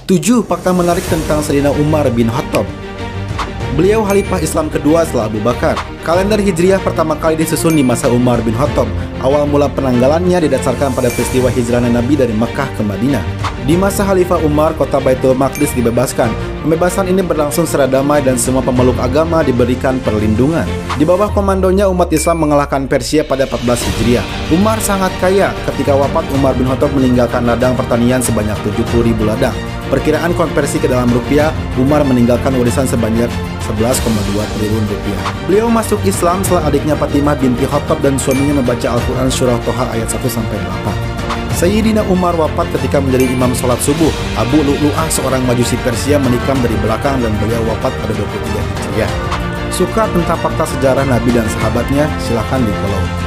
7 fakta menarik tentang Sayyidina Umar bin Khattab. Beliau Khalifah Islam kedua setelah Abu Bakar. Kalender Hijriah pertama kali disusun di masa Umar bin Khattab. Awal mula penanggalannya didasarkan pada peristiwa hijrahnya Nabi dari Makkah ke Madinah. Di masa Khalifah Umar, kota Baitul Maqdis dibebaskan. Pembebasan ini berlangsung secara damai dan semua pemeluk agama diberikan perlindungan. Di bawah komandonya, umat Islam mengalahkan Persia pada 14 Hijriah. Umar sangat kaya. Ketika wafat, Umar bin Khattab meninggalkan ladang pertanian sebanyak 70.000 ladang. Perkiraan konversi ke dalam rupiah, Umar meninggalkan warisan sebanyak 11,2 triliun rupiah. Beliau masuk Islam setelah adiknya Fatimah binti Khattab dan suaminya membaca Al-Quran surah Toha ayat 1-8. Sayyidina Umar wafat ketika menjadi imam sholat subuh. Abu Lu'lu'ah, seorang majusi Persia, menikam dari belakang dan beliau wafat pada 23 Hijriah. Suka tentang fakta sejarah Nabi dan sahabatnya? Silahkan di follow.